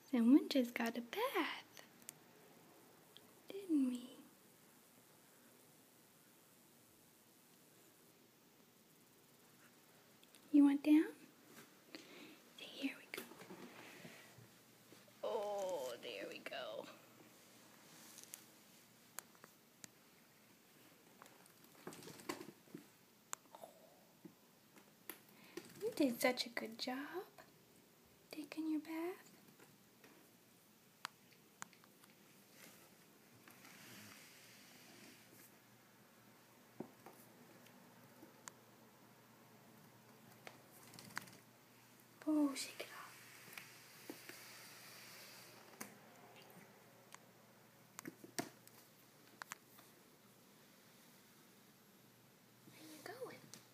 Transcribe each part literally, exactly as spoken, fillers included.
Someone just got a bath, didn't we? You want down? Here we go. Oh, there we go. You did such a good job taking your bath. Oh, shake it off. Where you going?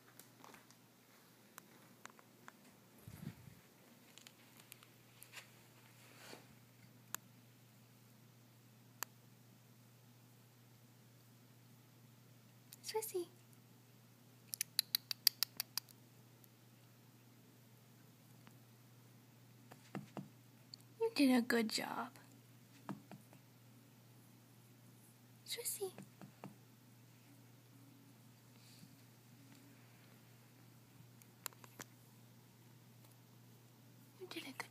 Swissy. You did a good job. Swissy. You did a good